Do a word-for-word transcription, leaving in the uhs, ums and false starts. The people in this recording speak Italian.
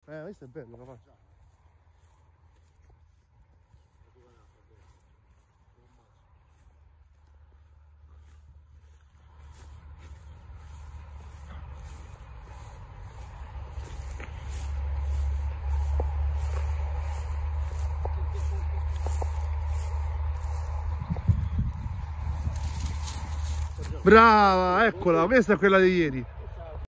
Eh, questo è bello, la faccio. Brava, eccola, questa è quella di ieri.